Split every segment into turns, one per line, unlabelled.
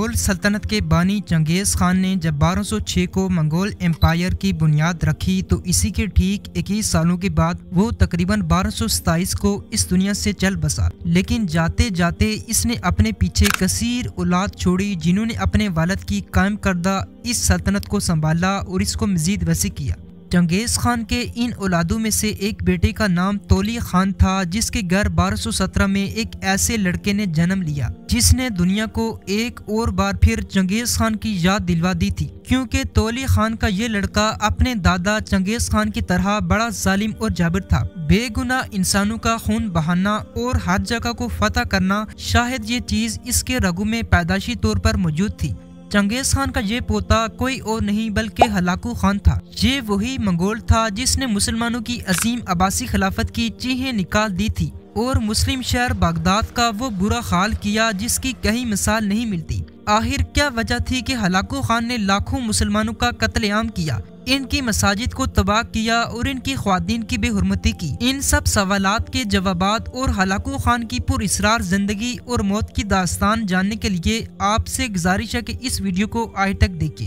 Mongol सल्तनत के बानी चंगेज़ खान ने जब 1206 को मंगोल एम्पायर की बुनियाद रखी तो इसी के ठीक 21 सालों के बाद वो तकरीबन 1227 को इस दुनिया से चल बसा। लेकिन जाते जाते इसने अपने पीछे कसीर औलाद छोड़ी जिन्होंने अपने वालिद की कायम करदा इस सल्तनत को संभाला और इसको मजीद वसी किया। चंगेज़ खान के इन औलादों में से एक बेटे का नाम तोली खान था जिसके घर 1217 में एक ऐसे लड़के ने जन्म लिया जिसने दुनिया को एक और बार फिर चंगेज़ खान की याद दिलवा दी थी, क्योंकि तोली खान का ये लड़का अपने दादा चंगेज़ खान की तरह बड़ा जालिम और जाबिर था। बेगुनाह इंसानों का खून बहाना और हर जगह को फतह करना, शायद ये चीज इसके रगों में पैदाशी तौर पर मौजूद थी। चंगेज़ खान का ये पोता कोई और नहीं बल्कि हलाकू खान था। ये वही मंगोल था जिसने मुसलमानों की अजीम अब्बासी खिलाफत की चीखें निकाल दी थी और मुस्लिम शहर बगदाद का वो बुरा हाल किया जिसकी कहीं मिसाल नहीं मिलती। आखिर क्या वजह थी कि हलाकू खान ने लाखों मुसलमानों का कत्लेआम किया, इनकी मसाजिद को तबाह किया और इनकी ख्वातीन की बेहुरमती की? इन सब सवालात के जवाबात और हलाकू खान की पुरइसरार जिंदगी और मौत की दास्तान जानने के लिए आपसे गुजारिश है कि इस वीडियो को आखिर तक देखिए।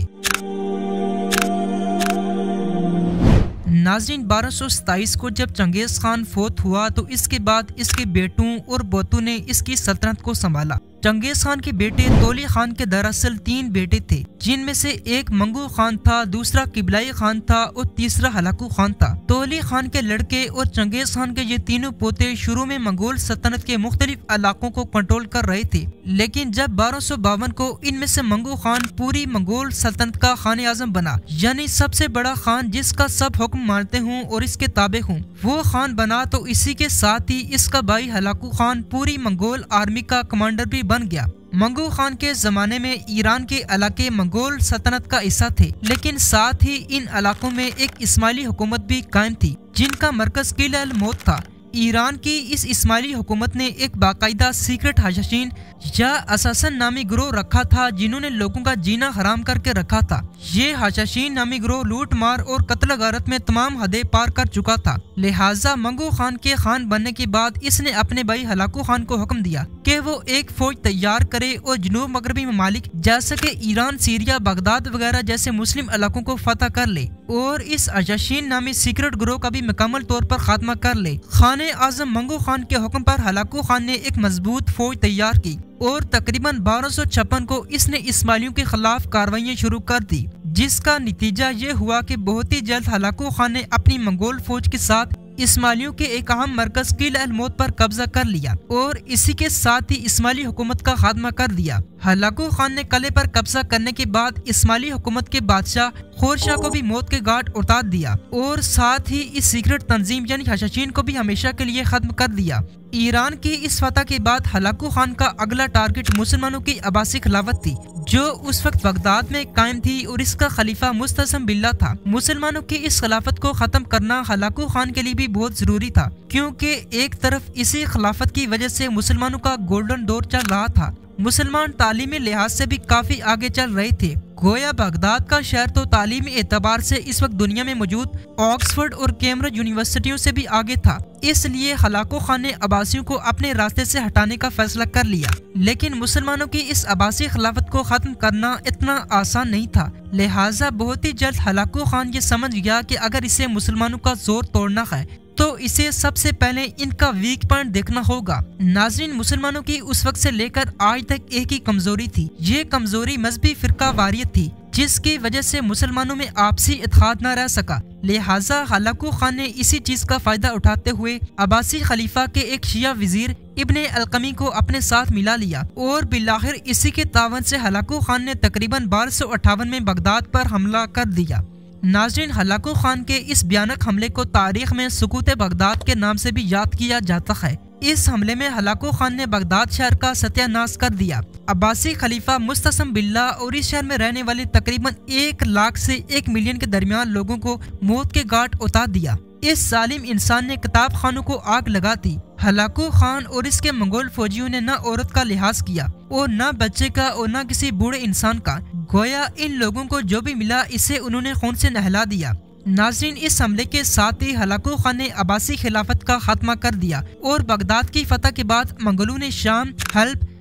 नाज़रीन, 1227 को जब चंगेज़ खान फोत हुआ तो इसके बाद इसके बेटों और पोतों ने इसकी सल्तनत को संभाला। चंगेज़ खान के बेटे तोली खान के दरअसल 3 बेटे थे, जिनमें से एक मंगू खान था, दूसरा किबलाई खान था और तीसरा हलाकू खान था। तोली खान के लड़के और चंगेज़ खान के ये तीनों पोते शुरू में मंगोल सल्तनत के मुख्तलिफ इलाकों को कंट्रोल कर रहे थे, लेकिन जब 1252 को इनमें से मंगू खान पूरी मंगोल सल्तनत का खान आजम बना, यानी सबसे बड़ा खान जिसका सब हुक्म मानते हों और इसके ताबे हों, वो खान बना, तो इसी के साथ ही इसका भाई हलाकू खान पूरी मंगोल आर्मी का कमांडर भी बन गया। मंगू खान के जमाने में ईरान के इलाके मंगोल सल्तनत का हिस्सा थे, लेकिन साथ ही इन इलाकों में एक इस्माइली हुकूमत भी कायम थी जिनका मरकज किला अल मौत था। ईरान की इस इस्माइली हुकूमत ने एक बाकायदा सीक्रेट हाशाशीन या असासन नामी गिरोह रखा था जिन्होंने लोगों का जीना हराम करके रखा था। ये हाशाशीन नामी गिरोह लूट मार और कत्ल गारत में तमाम हदें पार कर चुका था। लिहाजा मंगू खान के खान बनने के बाद इसने अपने भाई हलाकू खान को हुक्म दिया कि वो एक फौज तैयार करे और जनूब मगरबी ममालिक जैसे कि ईरान, सीरिया, बगदाद वगैरह जैसे मुस्लिम इलाकों को फतह कर ले और इस हाशाशीन नामी सीक्रेट गिरोह का भी मुकम्मल तौर पर खात्मा कर ले। खाने आजम मंगू खान के हुक्म पर हलाकू खान ने एक मजबूत फौज तैयार की और तकरीबन 1256 को इसने इस्माइलियों के खिलाफ कार्रवाइयां शुरू कर दी, जिसका नतीजा ये हुआ कि बहुत ही जल्द हलाकू खान ने अपनी मंगोल फौज के साथ इस्माइलियों के एक अहम मरकज किला अल मौत पर कब्जा कर लिया और इसी के साथ ही इस्माइली हुकूमत का खात्मा कर दिया। हलाकू खान ने किले पर कब्जा करने के बाद इस्माइली हुकूमत के बादशाह खोरशाह को भी मौत के घाट उतार दिया और साथ ही इस सीक्रेट तंजीम यानी हाशाशीन को भी हमेशा के लिए खत्म कर दिया। ईरान की इस फतह के बाद हलाकू खान का अगला टारगेट मुसलमानों की अब्बासी खिलाफत थी जो उस वक्त बगदाद में कायम थी और इसका खलीफा मुस्तसम बिल्ला था। मुसलमानों की इस खिलाफत को खत्म करना हलाकू खान के लिए भी बहुत जरूरी था, क्योंकि एक तरफ इसी खिलाफत की वजह से मुसलमानों का गोल्डन दौर चल रहा था। मुसलमान तालीमी लिहाज से भी काफी आगे चल रहे थे। गोया बगदाद का शहर तो तालीमी एतबार से इस वक्त दुनिया में मौजूद ऑक्सफोर्ड और कैम्ब्रिज यूनिवर्सिटियों से भी आगे था। इसलिए हलाकू खान ने अब्बासियों को अपने रास्ते से हटाने का फैसला कर लिया, लेकिन मुसलमानों की इस अब्बासी खिलाफत को खत्म करना इतना आसान नहीं था। लिहाजा बहुत ही जल्द हलाकू खान ये समझ गया कि अगर इसे मुसलमानों का जोर तोड़ना है तो इसे सबसे पहले इनका वीक पॉइंट देखना होगा। नाज़रीन, मुसलमानों की उस वक्त से लेकर आज तक एक ही कमजोरी थी, ये कमजोरी मजहबी फिरका वारियत थी, जिसकी वजह से मुसलमानों में आपसी इत्तेहाद न रह सका। लिहाजा हलाकू खान ने इसी चीज का फायदा उठाते हुए अब्बासी खलीफा के एक शिया वजीर इब्ने अलकमी को अपने साथ मिला लिया और बिलाखिर इसी के तावन से हलाकू खान ने तकरीबन 1258 में बगदाद पर हमला कर दिया। नाज़रीन, हलाकू खान के इस भयानक हमले को तारीख में सुकूत बगदाद के नाम से भी याद किया जाता है। इस हमले में हलाकू खान ने बगदाद शहर का सत्यानाश कर दिया। अब्बासी खलीफा मुस्तसम बिल्ला और इस शहर में रहने वाले तकरीबन 1 लाख से 1 मिलियन के दरमियान लोगों को मौत के घाट उतार दिया। इस जालिम इंसान ने किताब खानों को आग लगा दी। हलाकू खान और इसके मंगोल फौजियों ने न औरत का लिहाज किया और न बच्चे का और न किसी बूढ़े इंसान का। गोया इन लोगों को जो भी मिला इसे उन्होंने खून से नहला दिया। नाज़रीन, इस हमले के साथ ही हलाकू खान ने अब्बासी खिलाफत का खात्मा कर दिया और बगदाद की फतह के बाद मंगोलों ने शाम, हल्ब,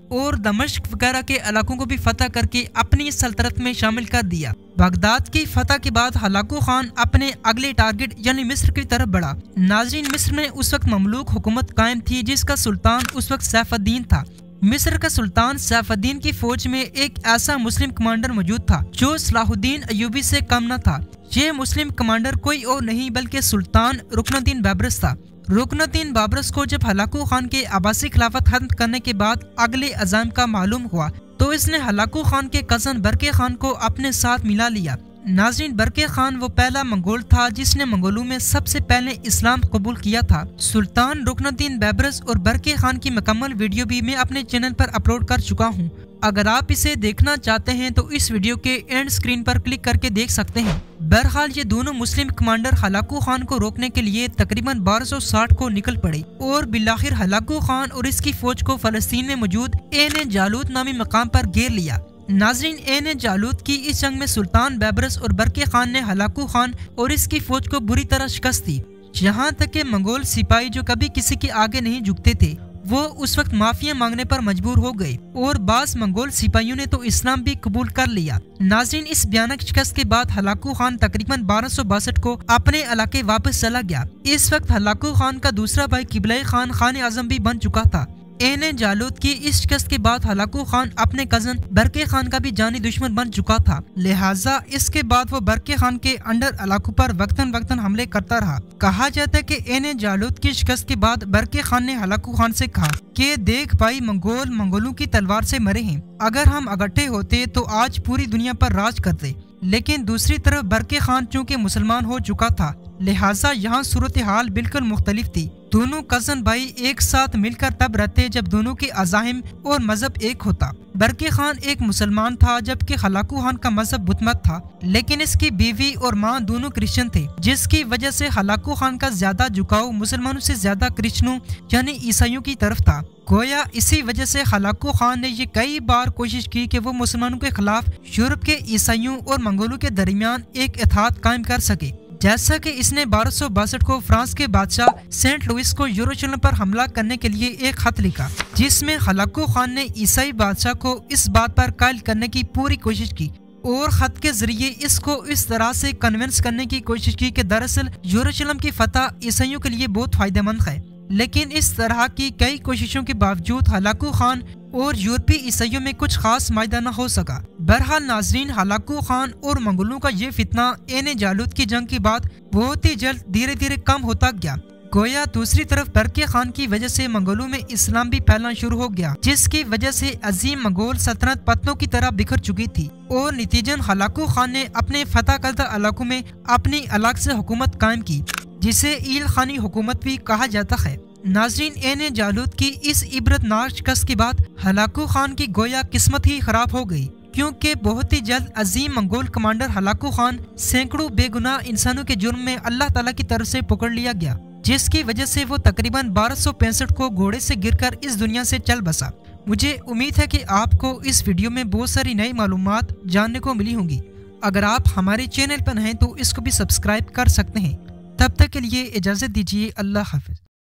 और दमिश्क वगैरह के इलाकों को भी फतह करके अपनी सल्तनत में शामिल कर दिया। बगदाद की फतह के बाद हलाकू खान अपने अगले टारगेट यानी मिस्र की तरफ बढ़ा। नाज़रीन, मिस्र में उस वक्त ममलूक हुकूमत कायम थी जिसका सुल्तान उस वक्त सैफुद्दीन था। मिस्र का सुल्तान सैफुद्दीन की फौज में एक ऐसा मुस्लिम कमांडर मौजूद था जो सलाहुद्दीन अयूबी से कम न था। ये मुस्लिम कमांडर कोई और नहीं बल्कि सुल्तान रुकनुद्दीन बाबरस था। रुकनुद्दीन बाबरस को जब हलाकू खान के आबासी खिलाफत खत्म करने के बाद अगले अज़ाम का मालूम हुआ तो इसने हलाकू खान के कज़न बरके खान को अपने साथ मिला लिया। नाज़रीन, बरके खान वो पहला मंगोल था जिसने मंगोलों में सबसे पहले इस्लाम कबूल किया था। सुल्तान रुकनुद्दीन बाबरस और बरके खान की मुकम्मल वीडियो भी मैं अपने चैनल पर अपलोड कर चुका हूँ। अगर आप इसे देखना चाहते हैं तो इस वीडियो के एंड स्क्रीन पर क्लिक करके देख सकते हैं। बहरहाल ये दोनों मुस्लिम कमांडर हलाकू खान को रोकने के लिए तकरीबन 1260 को निकल पड़े और बिलाखिर हलाकू खान और इसकी फौज को फलस्तीन में मौजूद ऐन जालूत नामी मकाम पर घेर लिया। नाज़रीन, ऐन जालूत की इस जंग में सुल्तान बाबरस और बरके खान ने हलाकू खान और इसकी फौज को बुरी तरह शिकस्त दी। यहाँ तक के मंगोल सिपाही जो कभी किसी के आगे नहीं झुकते थे वो उस वक्त माफिया मांगने पर मजबूर हो गए और बास मंगोल सिपाहियों ने तो इस्लाम भी कबूल कर लिया। नाज़रीन, इस भयानक शिकस्त के बाद हलाकू खान तकरीबन 1262 को अपने इलाके वापस चला गया। इस वक्त हलाकू खान का दूसरा भाई किबलाई खान खान आजम भी बन चुका था। ऐन जालूत की इस शिकस्त के बाद हलाकू खान अपने कजन बरके खान का भी जानी दुश्मन बन चुका था, लिहाजा इसके बाद वो बरके खान के अंडर इलाकों पर वक्तन वक्तन हमले करता रहा। कहा जाता है कि ऐन जालूत की शिकस्त के बाद बरके खान ने हलाकू खान से कहा कि देख भाई, मंगोलों की तलवार से मरे हैं, अगर हम इकट्ठे होते तो आज पूरी दुनिया पर राज करते। लेकिन दूसरी तरफ बरके खान चूँकि मुसलमान हो चुका था, लिहाजा यहाँ सूरत हाल बिल्कुल मुख्तलिफ थी। दोनों कजन भाई एक साथ मिलकर तब रहते जब दोनों के अज़ाहिम और मजहब एक होता। बरके खान एक मुसलमान था जबकि हलाकू खान का मजहब बुतमत था, लेकिन इसकी बीवी और माँ दोनों क्रिश्चियन थे, जिसकी वजह से हलाकू खान का ज्यादा झुकाव मुसलमानों से ज्यादा क्रिश्चियनों यानी ईसाइयों की तरफ था। गोया इसी वजह से हलाकू खान ने ये कई बार कोशिश की कि वो मुसलमानों के खिलाफ यूरोप के ईसाइयों और मंगोलों के दरमियान एक इत्तेहाद कायम कर सके। जैसा कि इसने 1262 को फ्रांस के बादशाह सेंट लुइस को यरूशलेम पर हमला करने के लिए एक खत लिखा, जिसमें हलाकू खान ने ईसाई बादशाह को इस बात पर कायल करने की पूरी कोशिश की और खत के जरिए इसको इस तरह से कन्विंस करने की कोशिश की कि दरअसल यरूशलेम की फतह ईसाइयों के लिए बहुत फायदेमंद है। लेकिन इस तरह की कई कोशिशों के बावजूद हलाकू खान और यूरोपीय ईसाइयों में कुछ खास मायदा न हो सका। बहरहाल नाजरीन, हलाकू खान और मंगोलों का ये फितना ऐन जालूत की जंग के बाद बहुत ही जल्द धीरे धीरे कम होता गया। गोया दूसरी तरफ बरके खान की वजह से मंगोलों में इस्लाम भी फैलना शुरू हो गया, जिसकी वजह से अजीम मंगोल सल्तनत पत्तों की तरह बिखर चुकी थी और नतीजन हलाकू खान ने अपने फतह करदा इलाकों में अपनी अलग से हुकूमत कायम की, जिसे ईल खानी हुकूमत भी कहा जाता है। नाजरीन, ऐन जालूत की इस इबरतनाक शिकस्त के बाद हलाकू खान की गोया किस्मत ही खराब हो गई, क्योंकि बहुत ही जल्द अजीम मंगोल कमांडर हलाकू खान सैकड़ों बेगुनाह इंसानों के जुर्म में अल्लाह ताला की तरफ से पकड़ लिया गया, जिसकी वजह से वो तकरीबन 1265 को घोड़े से गिरकर इस दुनिया से चल बसा। मुझे उम्मीद है कि आपको इस वीडियो में बहुत सारी नई मालूमात जानने को मिली होंगी। अगर आप हमारे चैनल पर हैं तो इसको भी सब्सक्राइब कर सकते हैं। तब तक के लिए इजाज़त दीजिए। अल्लाह हाफिज।